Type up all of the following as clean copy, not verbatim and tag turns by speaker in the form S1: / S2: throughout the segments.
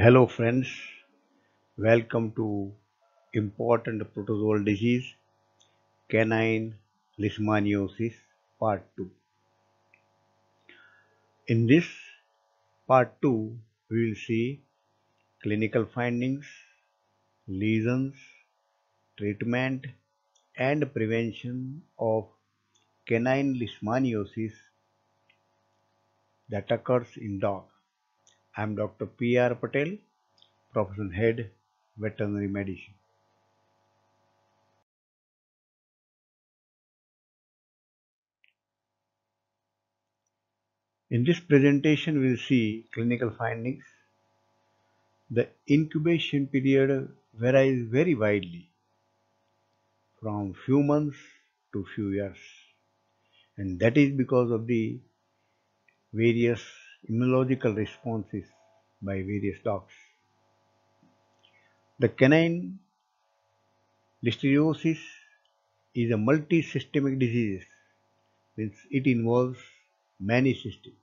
S1: Hello friends, welcome to important protozoal disease canine leishmaniasis part 2. In this part 2 we will see clinical findings, lesions, treatment and prevention of canine leishmaniasis that occurs in dog. I am Dr. P.R. Patel, Professional Head, Veterinary Medicine. In this presentation we will see clinical findings. The incubation period varies very widely from few months to few years, and that is because of the various immunological responses by various dogs. The canine listeriosis is a multi-systemic disease, means it involves many systems.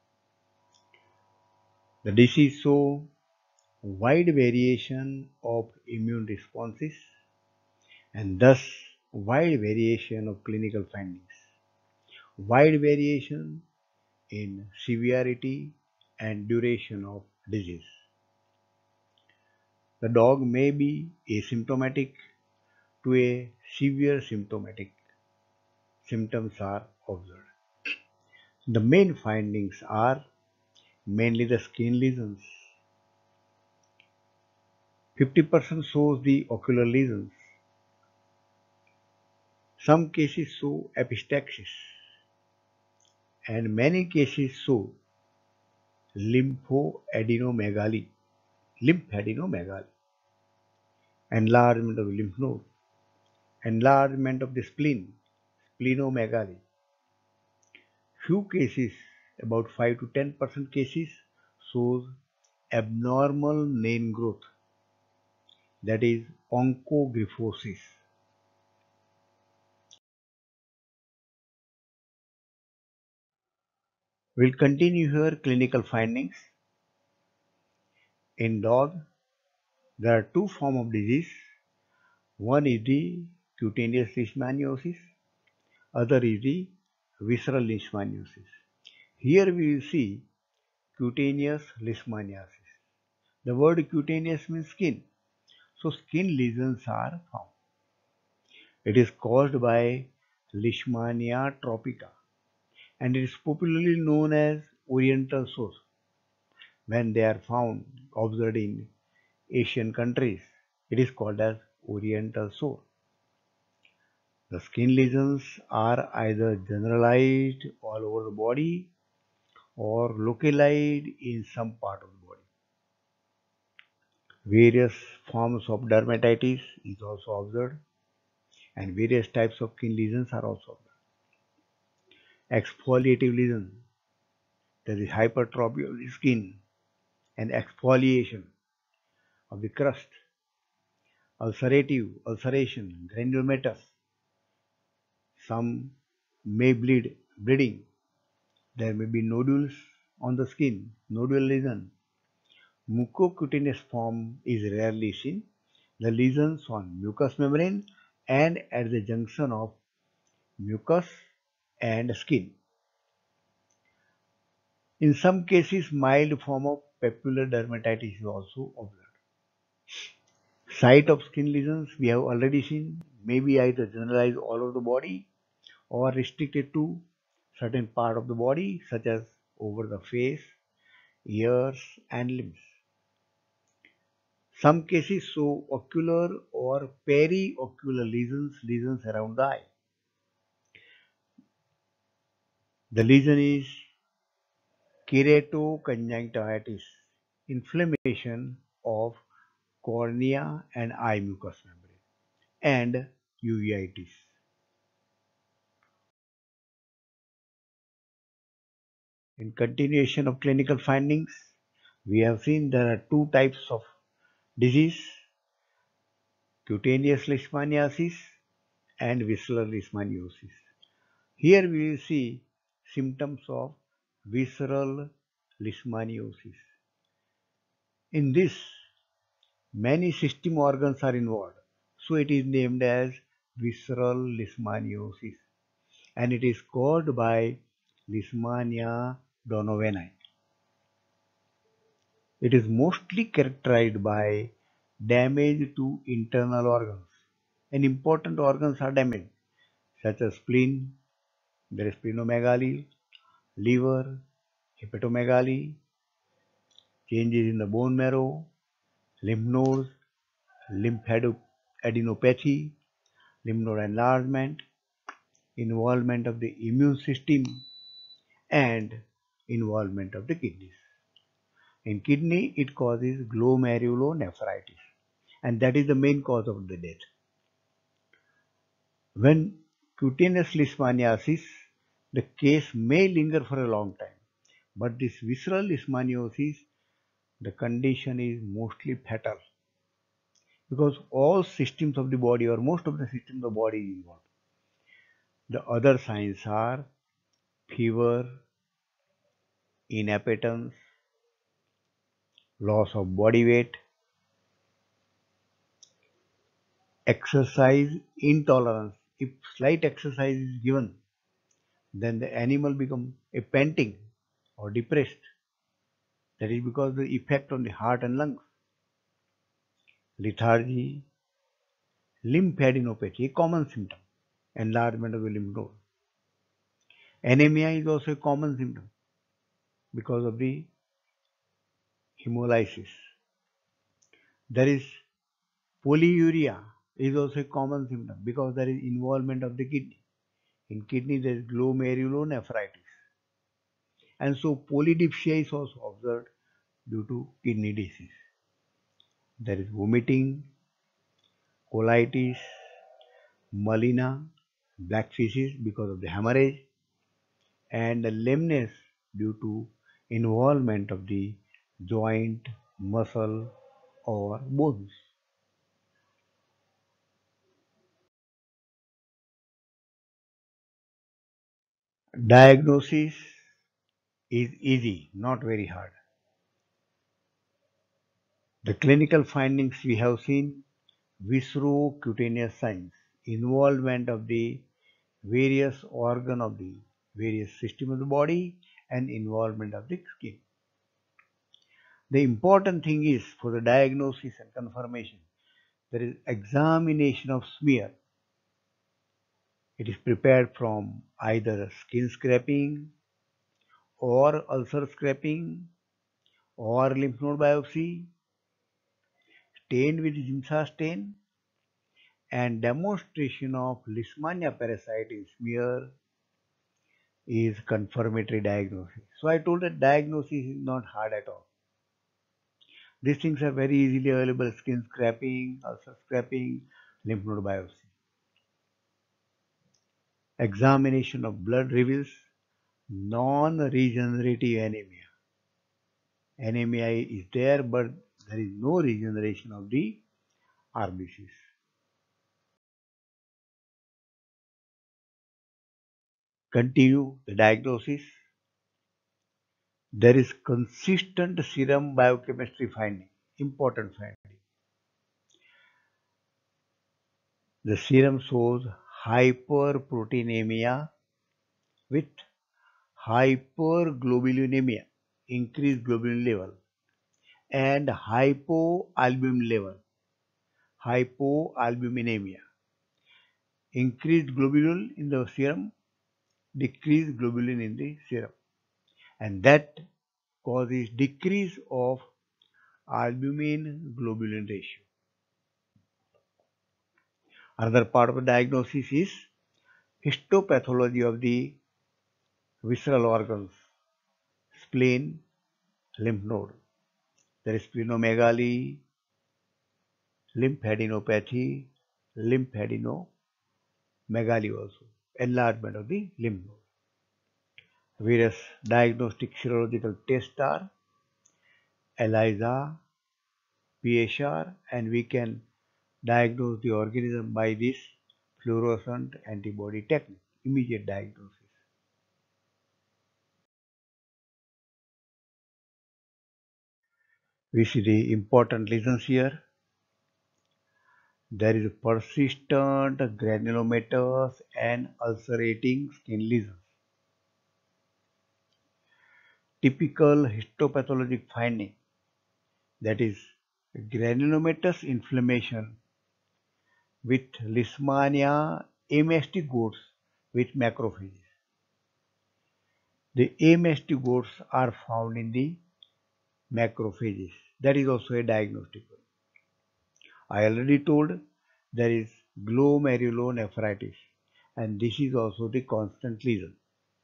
S1: The disease shows wide variation of immune responses and thus wide variation of clinical findings. Wide variation in severity and duration of disease. The dog may be asymptomatic to a severe symptomatic. Symptoms are observed. The main findings are mainly the skin lesions. 50% shows the ocular lesions. Some cases show epistaxis and many cases show lymphadenoma, enlargement of lymph node, enlargement of the spleen, splenomegaly. Few cases, about 5 to 10% cases, shows abnormal nail growth, that is onchogyphosis. We'll continue here clinical findings. In dog, there are two forms of disease. One is the cutaneous leishmaniasis, other is the visceral leishmaniasis. Here we will see cutaneous leishmaniasis. The word cutaneous means skin. So skin lesions are found. It is caused by Leishmania tropica and it is popularly known as oriental sore. When they are found observed in Asian countries, it is called as oriental sore. The skin lesions are either generalized all over the body or localized in some part of the body. Various forms of dermatitis is also observed and various types of skin lesions are also observed. Exfoliative lesions, there is hypertrophy of the skin and exfoliation of the crust, ulceration, granulomatous. Some may bleeding. There may be nodules on the skin, nodule lesion. Mucocutaneous form is rarely seen. The lesions on mucous membrane and at the junction of mucus and skin. In some cases, mild form of papular dermatitis is also observed. Site of skin lesions we have already seen may be either generalized all over the body or restricted to certain part of the body such as over the face, ears and limbs. Some cases show ocular or periocular lesions around the eye. The lesion is keratoconjunctivitis, inflammation of cornea and eye mucous membrane, and uveitis. In continuation of clinical findings, we have seen there are two types of disease, cutaneous leishmaniasis and visceral leishmaniasis. Here we will see symptoms of visceral leishmaniasis. In this, many system organs are involved, so it is named as visceral leishmaniasis and it is caused by Leishmania donovani. It is mostly characterized by damage to internal organs, and important organs are damaged, such as spleen, there is splenomegaly, liver, hepatomegaly, changes in the bone marrow, lymph nodes, lymphadenopathy, lymph node enlargement, involvement of the immune system, and involvement of the kidneys. In kidney, it causes glomerulonephritis, and that is the main cause of the death. When cutaneous leishmaniasis, the case may linger for a long time, but this visceral leishmaniasis, the condition is mostly fatal because all systems of the body or most of the systems of the body is involved. The other signs are fever, inappetence, loss of body weight, exercise intolerance. If slight exercise is given, then the animal becomes a panting or depressed. That is because the effect on the heart and lungs. Lethargy, lymphadenopathy, a common symptom, enlargement of the lymph node. Anemia is also a common symptom because of the hemolysis. There is polyuria is also a common symptom because there is involvement of the kidney. In kidney there is glomerulonephritis. And so polydipsia is also observed due to kidney disease. There is vomiting, colitis, melena, black feces because of the hemorrhage, and lameness due to involvement of the joint, muscle, or bones. Diagnosis is easy, not very hard. The clinical findings we have seen viscerocutaneous signs, involvement of the various organ of the various system of the body and involvement of the skin. The important thing is for the diagnosis and confirmation, there is examination of smear. It is prepared from either skin scraping or ulcer scraping or lymph node biopsy, stained with Giemsa stain, and demonstration of Leishmania parasite in smear is confirmatory diagnosis. So I told that diagnosis is not hard at all. These things are very easily available: skin scraping, ulcer scraping, lymph node biopsy. Examination of blood reveals non-regenerative anemia. Anemia is there, but there is no regeneration of the RBCs. Continue the diagnosis. There is consistent serum biochemistry finding. Important finding. The serum shows hyperproteinemia with hyperglobulinemia, increased globulin level, and hypoalbumin level, hypoalbuminemia, increased globulin in the serum, decreased globulin in the serum, and that causes decrease of albumin globulin ratio. Another part of the diagnosis is histopathology of the visceral organs, spleen, lymph node. There is splenomegaly, lymphadenopathy, lymphadenomegaly also, enlargement of the lymph node. Various diagnostic serological tests are ELISA, PSR, and we can diagnose the organism by this fluorescent antibody technique, immediate diagnosis. We see the important lesions here. There is persistent granulomatous and ulcerating skin lesions. Typical histopathologic finding, that is granulomatous inflammation with Leishmania amastigotes with macrophages. The amastigotes are found in the macrophages. That is also a diagnostic one. I already told there is glomerulonephritis, and this is also the constant lesion.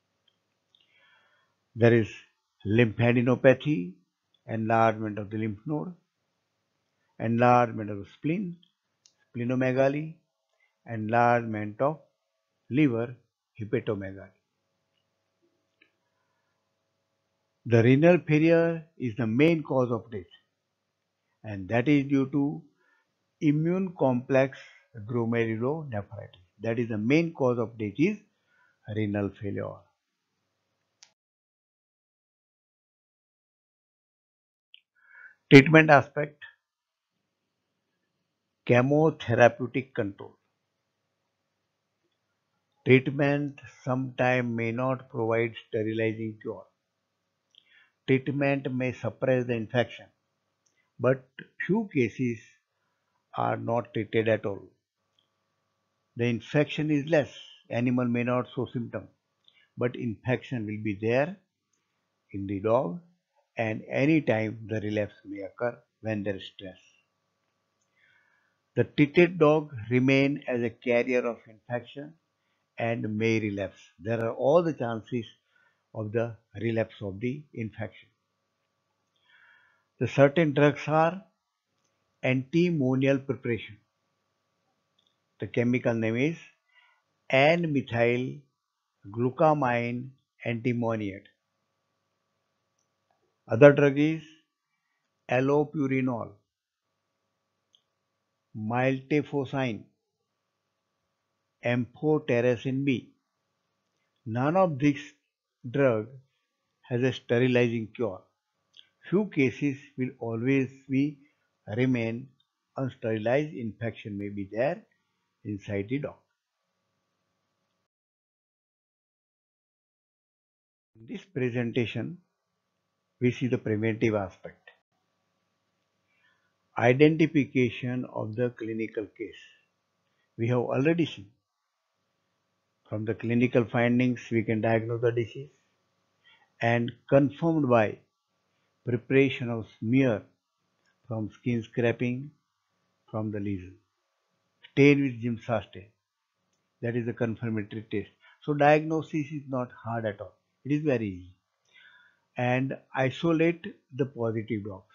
S1: There is lymphadenopathy, enlargement of the lymph node, enlargement of the spleen, splenomegaly, enlargement of liver, hepatomegaly. The renal failure is the main cause of death, and that is due to immune complex glomerulonephritis. That is the main cause of death is renal failure. Treatment aspect, chemotherapeutic control. Treatment sometimes may not provide sterilizing cure. Treatment may suppress the infection, but few cases are not treated at all. The infection is less, animal may not show symptoms, but infection will be there in the dog, and any time the relapse may occur when there is stress. The treated dog remain as a carrier of infection and may relapse. There are all the chances of the relapse of the infection. The certain drugs are antimonial preparation. The chemical name is N-methyl glucamine antimoniate. Other drug is allopurinol, miltefosine, amphotericin B. None of these drugs has a sterilizing cure. Few cases will always be remain unsterilized. Infection may be there inside the dog. In this presentation, we see the preventive aspect. Identification of the clinical case. We have already seen. From the clinical findings, we can diagnose the disease, and confirmed by preparation of smear from skin scraping from the lesion. Stain with Giemsa stain. That is the confirmatory test. So diagnosis is not hard at all. It is very easy. And isolate the positive dogs.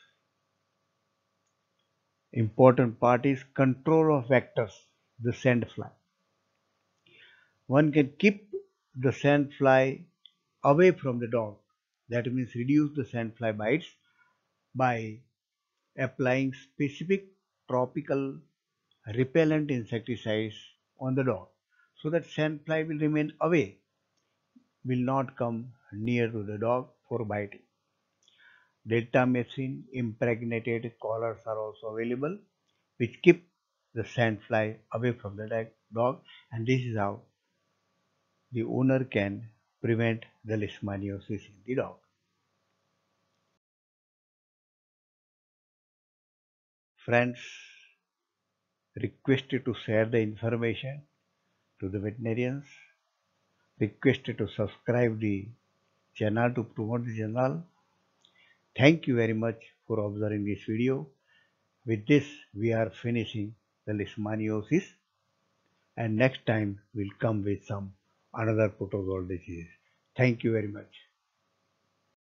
S1: Important part is control of vectors, the sand fly. One can keep the sand fly away from the dog. That means reduce the sand fly bites by applying specific tropical repellent insecticides on the dog, so that sand fly will remain away, will not come near to the dog for biting. Deltamethrin impregnated collars are also available, which keep the sand fly away from the dog, and this is how the owner can prevent the leishmaniasis in the dog. Friends, requested to share the information to the veterinarians, requested to subscribe the channel to promote the channel. Thank you very much for observing this video. With this, we are finishing the leishmaniasis, and next time we'll come with some another protozoal disease. Thank you very much.